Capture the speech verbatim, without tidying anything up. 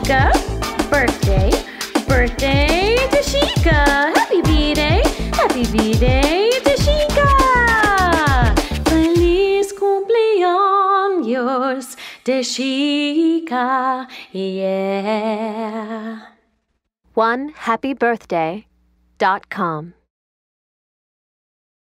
Dishika. Birthday, birthday, Dishika. Happy B-Day, happy B-Day, Dishika. Feliz cumpleaños, Dishika, yeah. one happy birthday dot com